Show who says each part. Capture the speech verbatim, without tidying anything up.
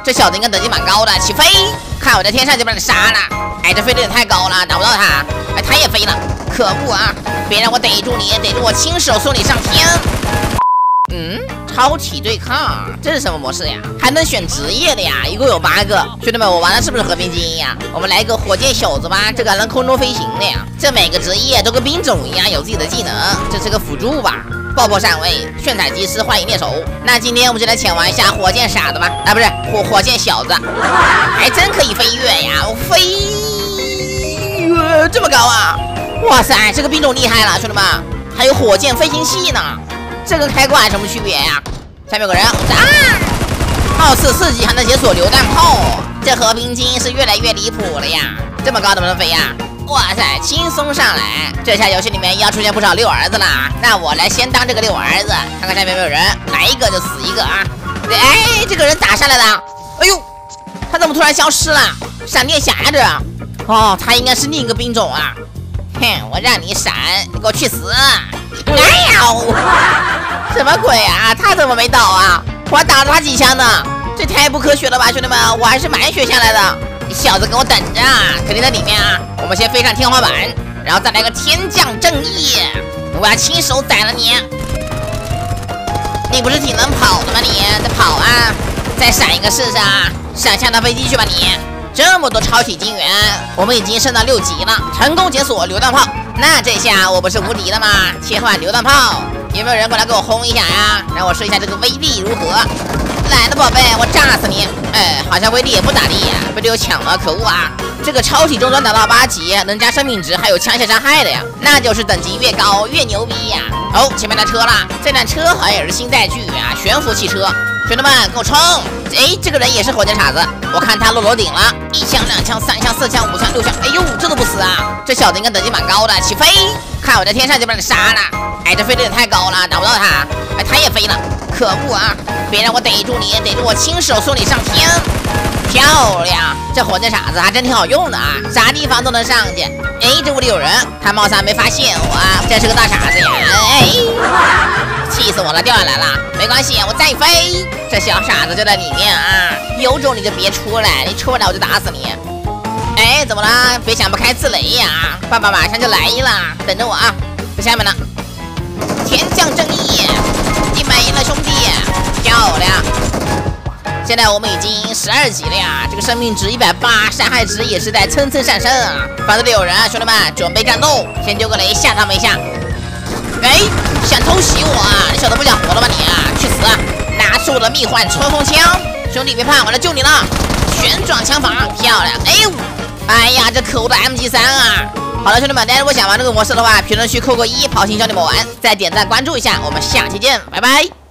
Speaker 1: 这小子应该等级蛮高的，起飞！看我在天上就把你杀了。哎，这飞得也太高了，打不到他。哎，他也飞了，可恶啊！别让我逮住你，逮住我亲手送你上天。嗯，超体对抗，这是什么模式呀？还能选职业的呀？一共有八个。兄弟们，我玩的是不是和平精英呀？我们来一个火箭小子吧，这个能空中飞行的呀。这每个职业都跟兵种一样，有自己的技能。这是个辅助吧？爆破上尉、炫彩技师、幻影猎手。那今天我们就来潜玩一下火箭傻子吧。啊，不是火火箭小子，还真可以飞跃呀！我飞跃这么高啊！哇塞，这个兵种厉害了，兄弟们，还有火箭飞行器呢。这跟开挂有什么区别呀？下面有个人啊，貌似四级还能解锁榴弹炮，这和平精英是越来越离谱了呀！这么高怎么能飞呀？哇塞，轻松上来！这下游戏里面要出现不少六儿子啦。那我来先当这个六儿子，看看下面有没有人，来一个就死一个啊！哎，这个人打下来了，哎呦，他怎么突然消失了？闪电侠呀这？哦，他应该是另一个兵种啊！哼，我让你闪，你给我去死！哎呦，什么鬼啊？他怎么没倒啊？我还打了他几枪呢，这太不科学了吧，兄弟们！我还是蛮学下来的。小子，给我等着，肯定在里面啊！我们先飞上天花板，然后再来个天降正义，我要亲手宰了你！你不是挺能跑的吗？你再跑啊！再闪一个试试啊！闪下那飞机去吧你！这么多超体金元，我们已经升到六级了，成功解锁榴弹炮。那这下我不是无敌了吗？切换榴弹炮，有没有人过来给我轰一下呀？让我试一下这个威力如何？来了，宝贝，我炸死你！哎，好像威力也不咋地呀，被队友抢了，可恶啊！这个超体中专达到八级，能加生命值，还有枪械伤害的呀，那就是等级越高越牛逼呀！哦，前面的车了，这辆车好像也是新载具啊，悬浮汽车。兄弟们，跟我冲！哎，这个人也是火箭傻子，我看他落楼顶了，一枪、两枪、三枪、四枪、五枪、六枪，哎呦，这都不死啊！这小子应该等级蛮高的，起飞！看我在天上就把你杀了！哎，这飞得也太高了，打不到他。哎，他也飞了，可恶啊！别让我逮住你，逮住我亲手送你上天！漂亮，这火箭傻子还真挺好用的啊，啥地方都能上去。哎，这屋里有人，他貌似还没发现我，真是个大傻子呀！哎，气死我了，掉下来了，没关系，我再飞。这小傻子就在里面啊，有种你就别出来，你出来我就打死你。哎，怎么了？别想不开自雷呀！爸爸马上就来了，等着我啊！在下面呢，天降正义，你没了兄弟，漂亮！现在我们已经十二级了呀，这个生命值一百八，伤害值也是在蹭蹭上升啊！房子里有人啊，兄弟们准备战斗，先丢个雷吓他们一下。哎，想偷袭我啊？你小子不想活了吧你啊？去死！拿出我的蜜幻冲锋枪，兄弟别怕，我来救你了！旋转枪法，漂亮！哎呦，哎呀，这可恶的 M G 三啊！好了，兄弟们，大家如果想玩这个模式的话，评论区扣个一，跑新教你们玩，再点赞关注一下，我们下期见，拜拜。